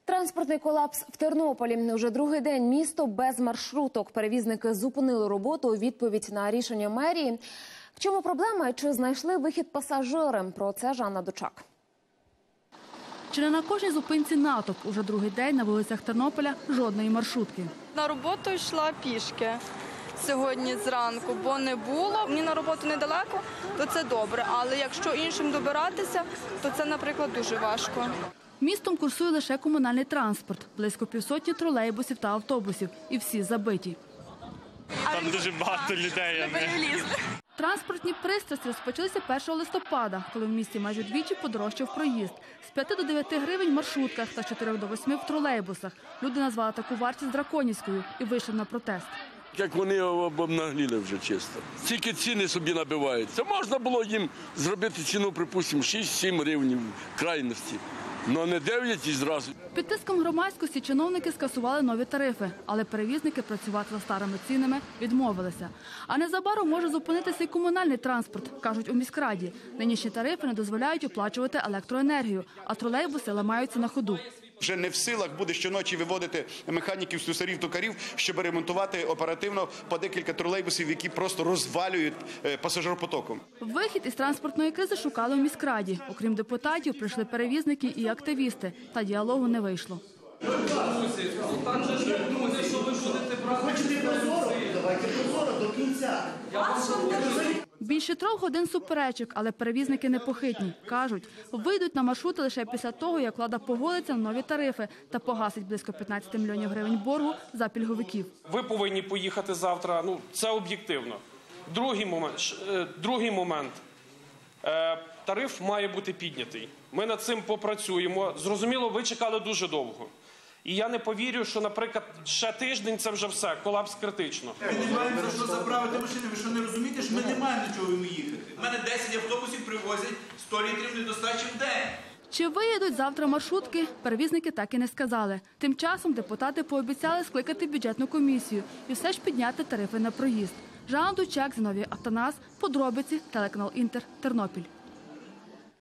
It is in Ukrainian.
Транспортний колапс в Тернополі. Уже другий день місто без маршруток. Перевізники зупинили роботу у відповідь на рішення мерії. В чому проблема і чи знайшли вихід пасажири? Про це Жанна Дучак. Чи не на кожній зупинці натовп? Уже другий день на вулицях Тернополя жодної маршрутки. На роботу йшла пішки сьогодні зранку, бо не було. Мені на роботу недалеко, то це добре. Але якщо іншим добиратися, то це, наприклад, дуже важко. Містом курсує лише комунальний транспорт. Близько 500 тролейбусів та автобусів. І всі забиті. Там дуже багато людей. Транспортні пристрасті розпочалися 1 листопада, коли в місті майже вдвічі подорожчав проїзд. З 5 до 9 гривень в маршрутках та з 4 до 8 в тролейбусах. Люди назвали таку вартість драконівською і вийшли на протест. Як вони обнагліли вже чисто. Стільки ціни собі набивають. Це можна було їм зробити ціну, припустимо, 6-7 гривень в крайності. Но не 9 і зразу. Під тиском громадськості чиновники скасували нові тарифи, але перевізники працювати за старими цінами відмовилися. А незабаром може зупинитися і комунальний транспорт, кажуть у міськраді. Нинішні тарифи не дозволяють оплачувати електроенергію, а тролейбуси ламаються на ходу. Вже не в силах буде щоночі виводити механіків, слюсарів, токарів, щоб ремонтувати оперативно по декілька тролейбусів, які просто розвалюють пасажиропотоком. Вихід із транспортної кризи шукали у міськраді. Окрім депутатів, прийшли перевізники і активісти. Та діалогу не вийшло. Більше 3 годин суперечок, але перевізники непохитні. Кажуть, вийдуть на маршрути лише після того, як влада погодиться на нові тарифи та погасить близько 15 мільйонів гривень боргу за пільговиків. Ви повинні поїхати завтра, це об'єктивно. Другий момент. Тариф має бути піднятий. Ми над цим попрацюємо. Зрозуміло, ви чекали дуже довго. І я не повірю, що, наприклад, ще тиждень – це вже все, колапс критично. Ми не маємо за що заправити машини, ви що не розумієте, що ми не маємо на чого їхати. У мене 10 автобусів привозять 100 літрів недостачі в день. Чи виїдуть завтра маршрутки, перевізники так і не сказали. Тим часом депутати пообіцяли скликати бюджетну комісію і все ж підняти тарифи на проїзд. Жанна Дучак, Зіновій Автонас, подробиці, телеканал Інтер, Тернопіль.